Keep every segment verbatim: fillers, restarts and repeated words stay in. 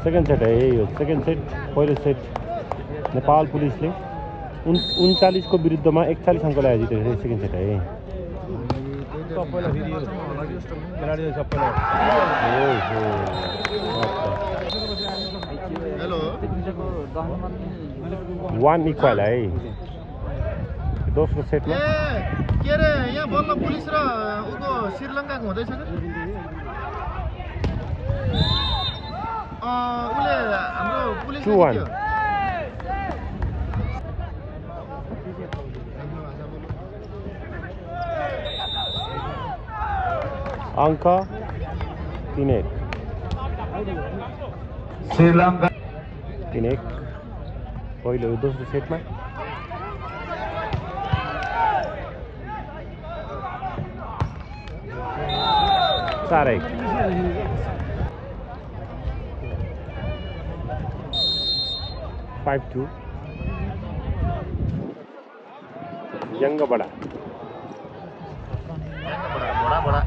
Second set है यो second set पहिलो सेट नेपाल पुलिसले उन उन्चालिसको विरुद्धमा एकचालिस अङ्क ल्याएर जितेको थियो सेकेन्ड सेट है वान इक्वल है दोस्रो सेटमा के अरे यहाँ बल्ल पुलिस र उको श्रीलङ्काको हुँदैछ कि उसले हाम्रो पुलिस अङ्क तीन एक श्रीलङ्का तीन एक पहिलो दोस्रो सेटमा चार एक फाइभ टू यङ्ग बडा बडा बडा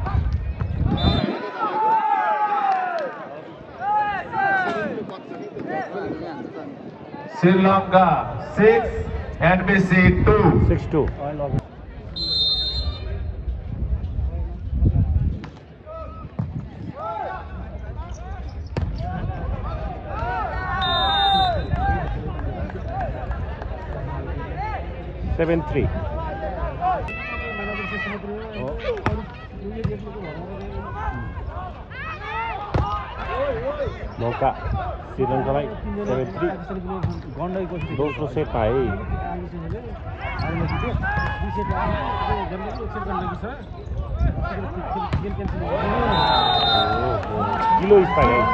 Sri Lanka six NBC two six two seven three मौका श्रीलङ्कालाई सेवन थ्री दोस्रो सेटमा है किलो स्पाइक है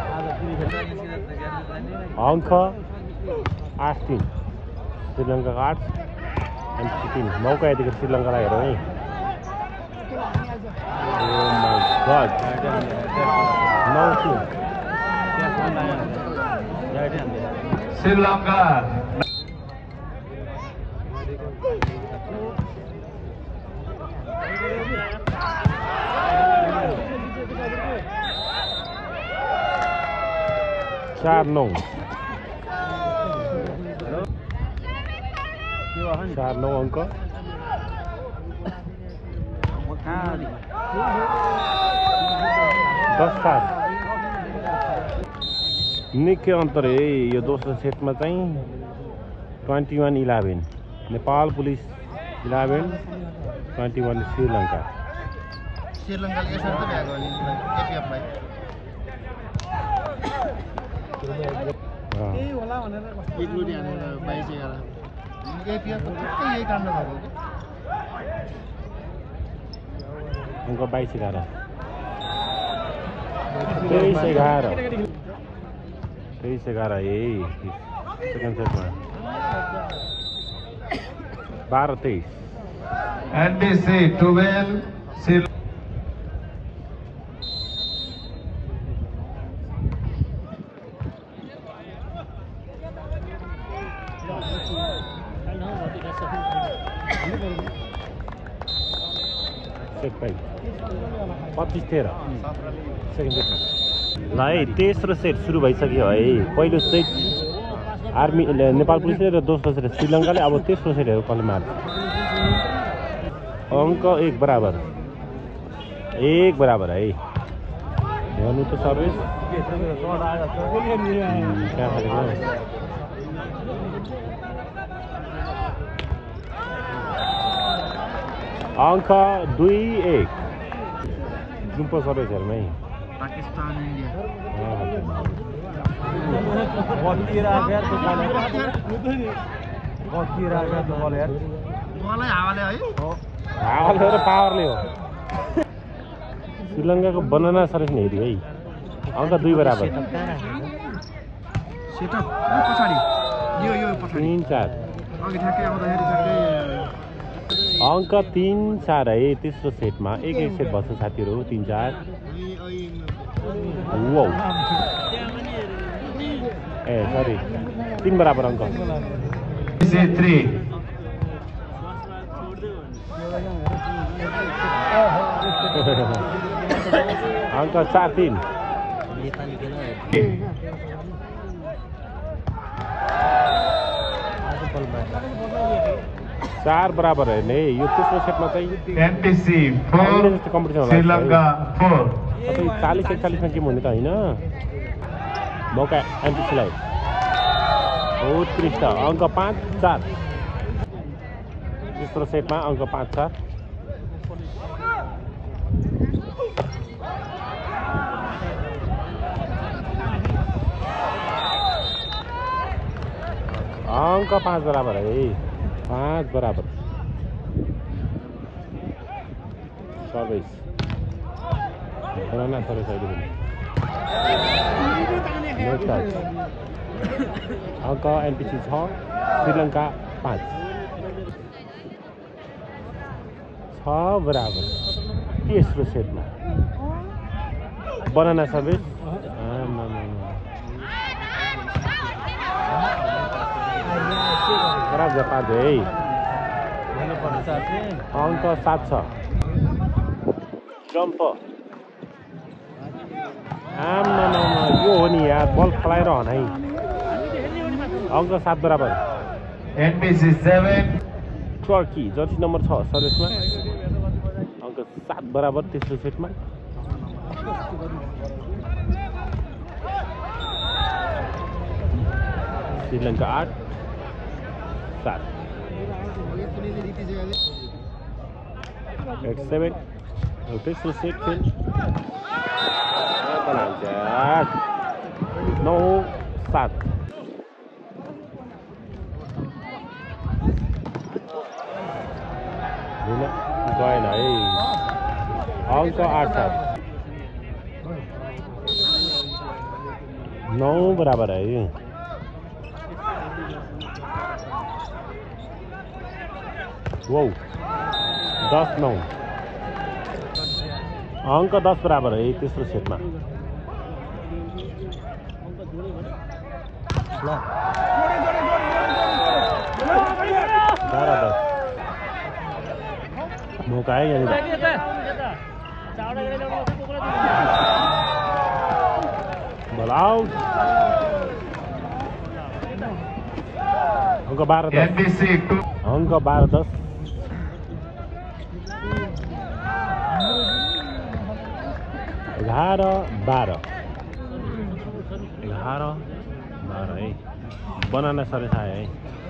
अङ्क आठ तिन श्रीलङ्काको आठ अनि तीन मौका यतिखेर श्रीलङ्कालाई हेरौँ है नौ तीन श्रीलङ्का चार नौ चार नौ अङ्क दस सात निकै अन्तर है यो दोस्रो सेटमा चाहिँ twenty one eleven Nepal police eleven twenty one Sri Lanka श्रीलङ्काले यसरी त भ्याएको एपिएफलाई यही होला भनेर एक लुटी हानेर बाइस एघार एपिएफ ठिक्कै यही काण्ड भएको अङ्क बाइस एघार तेइस एघार तेइस एघार यही सेकेन्ड सेटमा बाह्र तेइस एनबीसी टुवेल्भ पच्चिस तेह्र सेकेन्ड सेटमा ल है तेस्रो सेट सुरु भइसक्यो है पहिलो सेट आर्मी नेपाल पुलिसले र दोस्रो सेट श्रीलङ्काले अब तेस्रो सेटहरू कसले मार्छ अङ्क एक बराबर एक बराबर है हेर्नु त सर्भिस अङ्क दुई एक जुम्पो सर्भिस हेर्नु है पाकिस्तान इंडिया हावाले हो र पावरले हो श्रीलङ्काको बनाना सर्भिस हेऱ्यो है अङ्क दुई बराबर तीन चार अङ्क तीन चार है तेस्रो सेटमा एक एक सेट भन्छ साथीहरू तीन चार वाउ ए सरी तीन बराबर अङ्क अङ्क चार तीन चार बराबर है नहीं यो तेस्रो सेटमा चाहिँ एनपीसी फोर जस्तो कम्पिटिसन होला श्रीलंका फोर तपाईँ चालीस एकचालीसमा के हुने त होइन मौका एनपीसीलाई उत्कृष्ट अङ्क पाँच चार तेस्रो सेटमा अङ्क पाँच चार अङ्क पाँच बराबर है पाँच बराबर सर्भिस बनाना सर्भिस अहिले पनि अङ्क एनपीसी छ श्रीलङ्का पाँच छ बराबर तेस्रो सेटमा बनाना सर्भिस बराबर पाँच है अङ्क सात छ जम्प आमा यो हो नि यार बल फलाएर हनाइ अङ्क सात बराबर NPC seven Turkey jersey number छ सर्भिसमा अङ्क सात बराबर तेस्रो सेटमा श्रीलङ्का आठ सात एट सेभेन तेस्रो सेट खेल नौ सात गएन है अङ्क आठ सात नौ बराबर है वो दस नौ अङ्क दस बराबर है तेस्रो सेटमा बाह्र दस मौका है यहाँनिर बल आउट अङ्क बाह्र दस अङ्क बाह्र दस एघार बाह्र एघार बाह्र है बनाना सर्भिस आयो है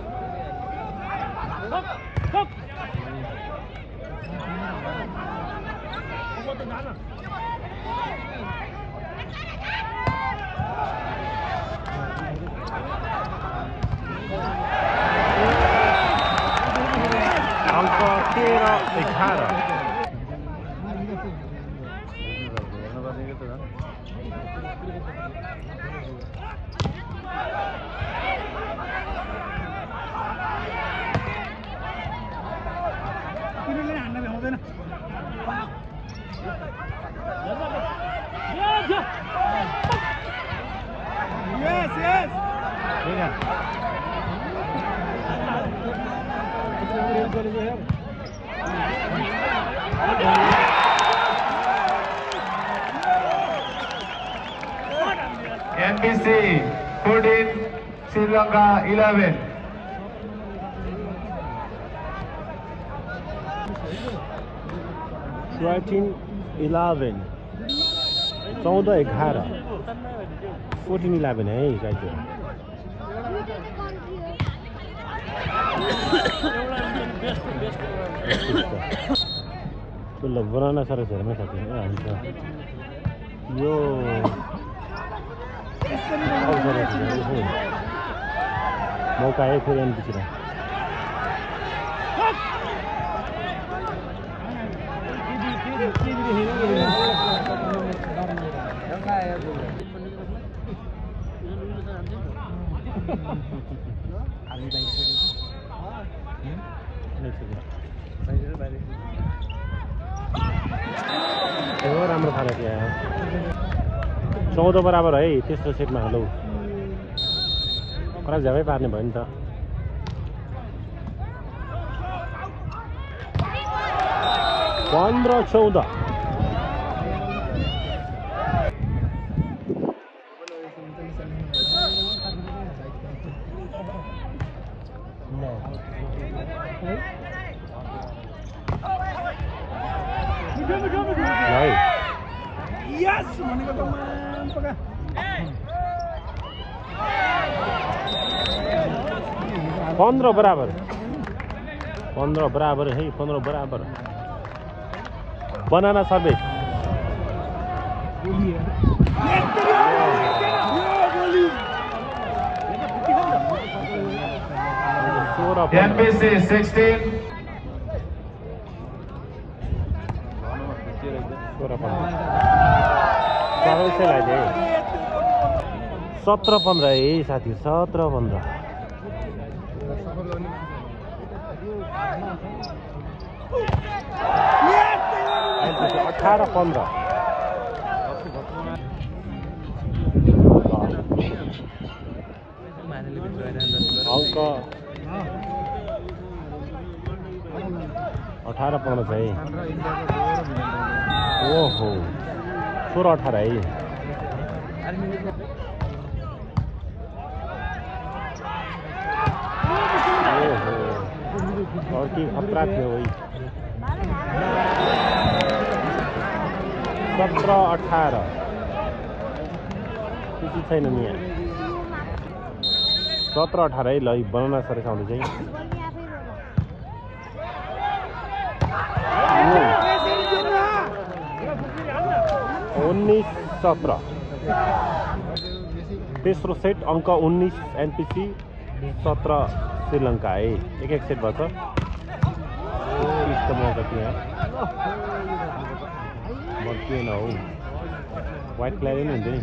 अङ्क तेह्र एघार Yes, yes. N B C fourteen, Sri Lanka eleven. thirteen eleven चौध एघार फोर्टिन इलेभेन है गाइज ल बनाना सर्भिस हेर्न सकिन्छ हुन्छ यो मौका है फेरि एनपिसीमा राम्रो खाना क्या चौध बराबर है तेस्रो सेटमा हेलो खराब झ्यापै पार्ने भयो नि त पन्ध्र चौध पन्ध्र बराबर पन्ध्र बराबर है पन्ध्र बराबर बनाना service N B C sixteen. सत्र पन्ध्र है साथी सत्र पन्ध्र अठारह पन्ध्र अंक अठारह पन्ध्र है ओहो सोह्र अठारह है और की खतरा थियो वही सत्रह अठारह किसी छैन नि सत्रह अठारह है ल बनाउन सरेछ आउँदै चाहिँ उन्नीस सत्रह तेस्रो सेट अंक उन्नीस एनपीसी सत्रह श्रीलंका है एक एक सेट भन्छ मौका थियो मर्किएन हौ व्हाइट क्ल्यारै नै हुन्छ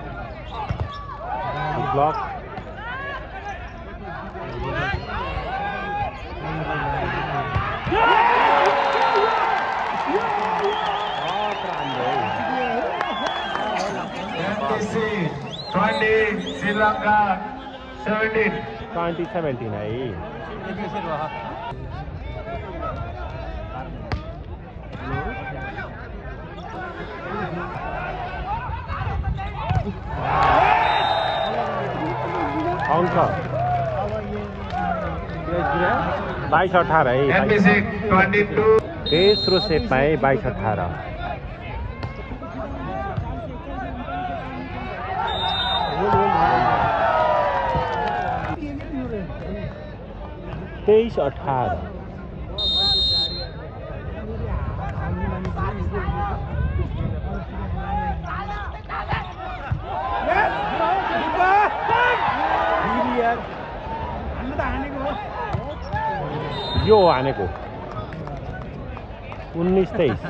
नि block twenty Sri Lanka seventeen. twenty seventeen है अंक बाईस अठारह है तेस्रो सेटमा है बाईस अठारह तेईस अठारह यो हानेको उन्नीस तेईस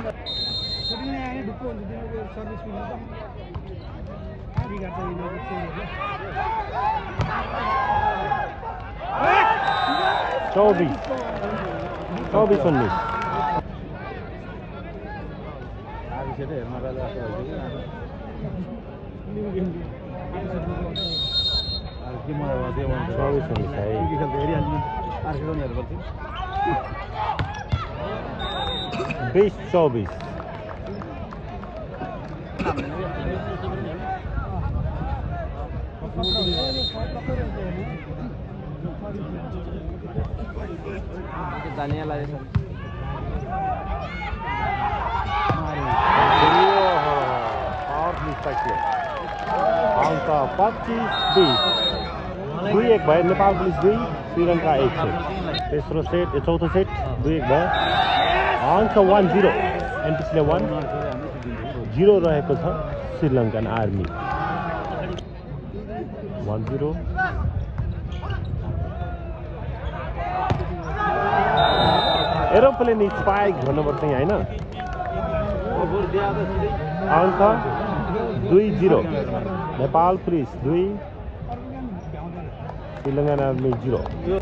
चौबीस चौबीस उन्नीस चौबीस उन्नीस है बीस चौबीस अंक पच्चीस बीस दुई एक भयो नेपाल पुलिस दुई श्रीलंका एक सेट तेस्रो सेट चौथो सेट दुई एक भयो अंक वन जीरो एनपीसीले वन जीरो रहेको छ Sri Lankan army one zero aeroplane spike भन्नुपर्छ यहाँ होइन अंक दुई जीरो नेपाल पुलिस दुई श्रीलंकन आर्मी जीरो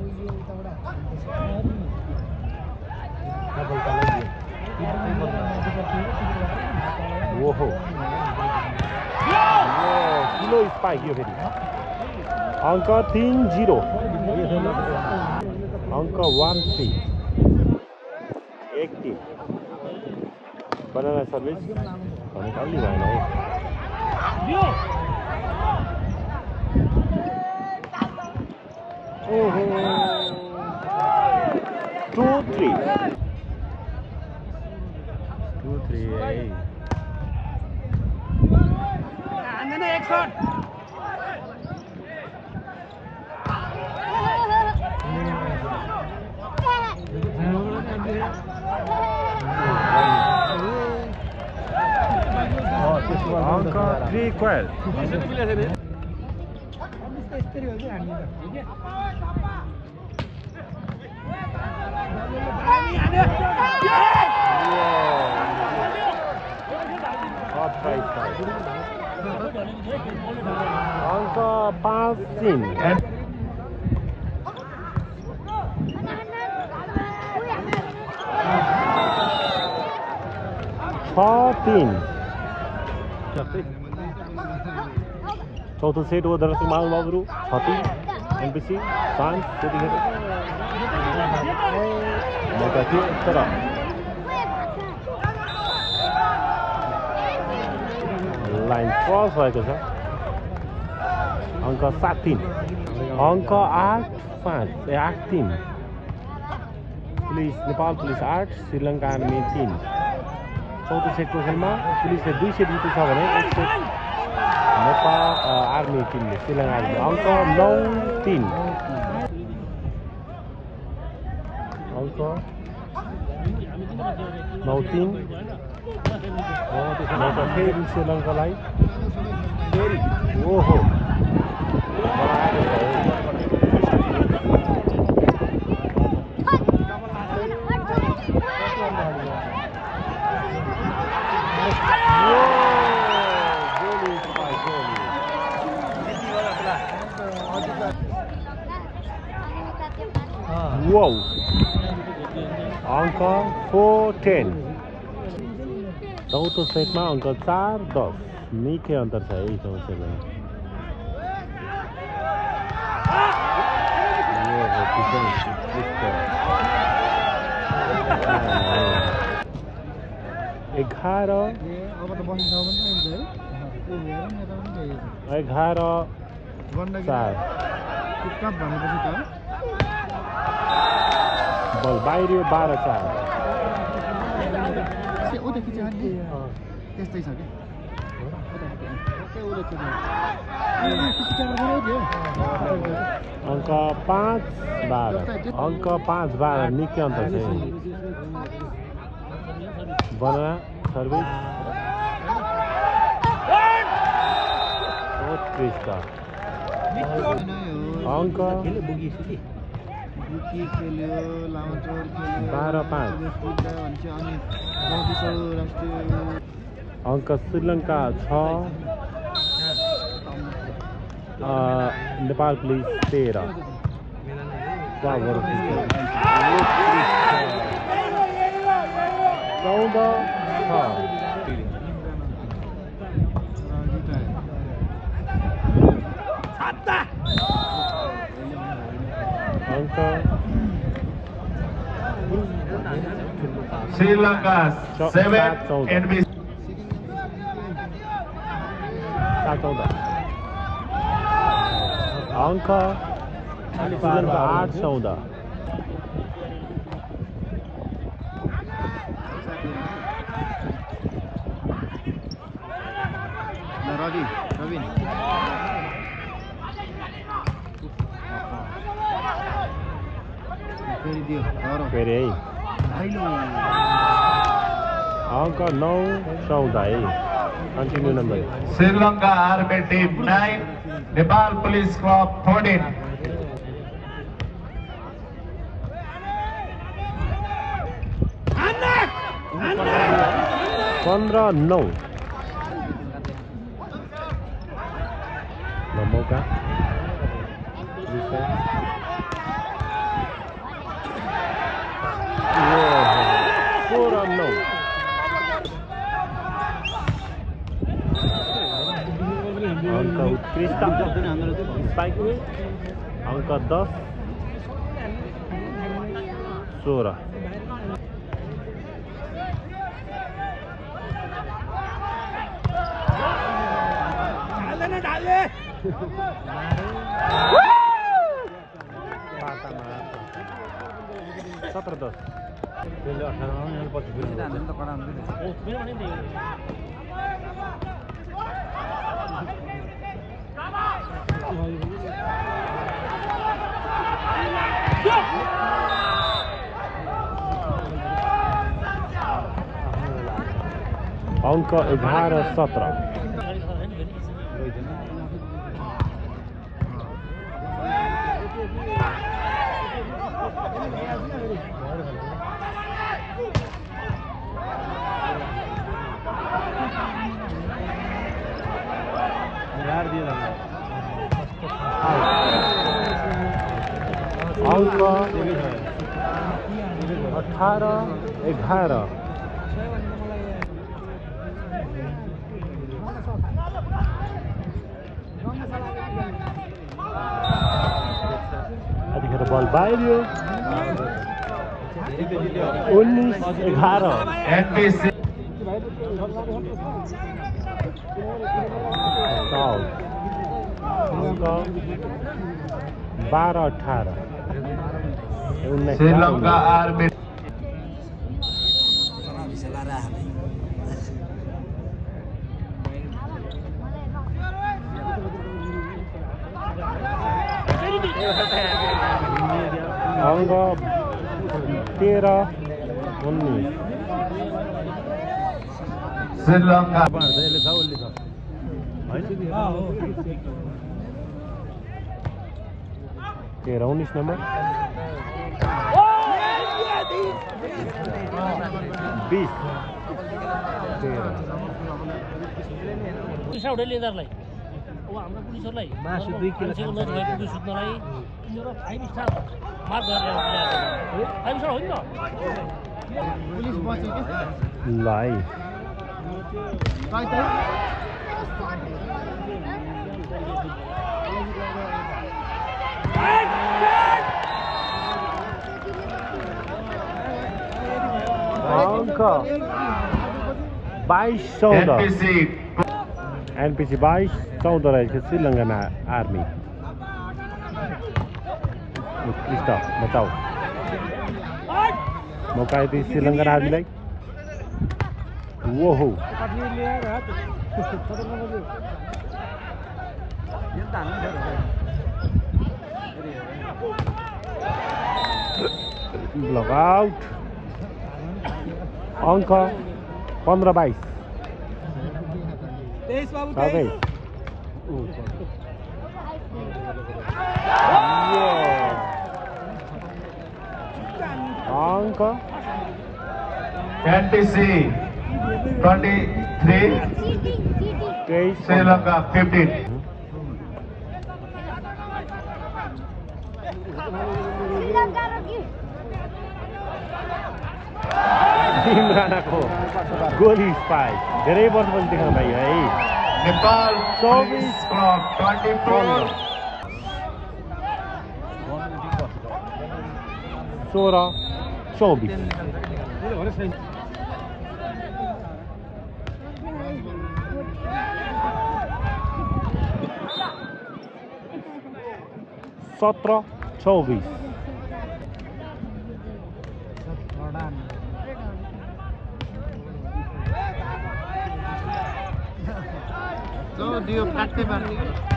ओहो किलो स्पाइक यो फेरि अंक तीन जीरो अंक वन थ्री एक टीम बनाना सर्भिस निकाल्नु भएन है ओहो three. Two three. Hey. And then next shot. Anka three equal. Anka five तीन. छः तीन. चौथो सेट हो दर्शक महानुभावहरू छ तीन एनपिसी शान्त त्यतिखेर मौका थियो तर लाइन क्रस भएको छ. अङ्क सात तीन. अङ्क आठ पाँच ए आठ तीन. पुलिस नेपाल पुलिस आठ श्रीलङ्का आर्मी तीन. चौथो सेटको खेलमा पुलिसले दुई सेट जितेको छ भने एक सेट नेपाल आर्मी टिमले श्रीलङ्का आर्मी. अङ्क नौ तीन. अङ्क नौ तीन. मौका फेरि श्रीलङ्कालाई. ओहो Wow. Angka four ten. चौथो सेटमा अङ्क चार दस. निकै अन्तर छ है चौथो सेटमा. एघार एघार चार. बल बाहिरियो बाह्र चार. त्यस्तै छ कि अङ्क पाँच बाह्र. अङ्क पाँच बाह्र निकै अन्तर छ. बनाना सर्भिस उत्कृष्ट. अङ्क बाह्र पाँच. अङ्क श्रीलङ्का छ नेपाल पुलिस तेह्र. चौध छ. अङ्क Sri-Lanka seven N B C. सात चौध. अङ्क श्रीलङ्का आठ चौध. रवि रविन फेरि दियो फेरि है. अङ्क नौ चौध है. Continue number. Sri Lanka Army Team nine, Nepal Police Club fourteen. पन्ध्र नौ. मौका सोह्र नौ. अङ्क उत्कृष्ट. अङ्क दस सोह्र. सत्र दस. त्यसले अठारमा पनि पछि फेरि अंक एघार सत्र अंक अठारह एघार अतिखेर बल बाहिरियो उन्नीस एघार बारह अठारह श्रीलंका आर्मी अंक तेरह उन्नीस श्रीलंका तेरह उन्नीस नंबर बीस तेरह पुलिस उठे लेदरलाई अब हाम्रो पुलिसहरुलाई मासु दुई किलो खान्छ पुलिस सुत्नलाई तिनीहरु फाइभ स्टार मार्क गरेर फाइभ स्टार होइन पुलिस बच्यो के लाई अंक बाईस चौदह एनपीसी बाईस चौदह रहेछ श्रीलंका आर्मी उत्कृष्ट बचाउ मौका दिए श्रीलंका आर्मीलाई वो हो लॉकआउट अंक पंद्रह बाईस अंक एनटीसी ट्वेंटी थ्री तेईस श्रीलंका फिफ्टीन इमरान को गोली स्पाइक धेरै वर्षपछि देख्न पाइयो है नेपाल चौबीस क्लब ट्वेंटी फोर सोलह चौबीस सत्रह चौबीस तो दियो काटते मारने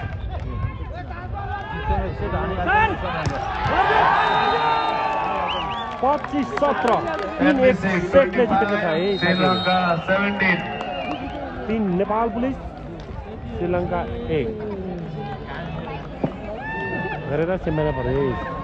पच्चीस सत्रह तीन एक सेटले जितेको छ है श्रीलंका सेवेंटीन तीन नेपाल पुलिस श्रीलंका एक गरेर सेमेरा परेश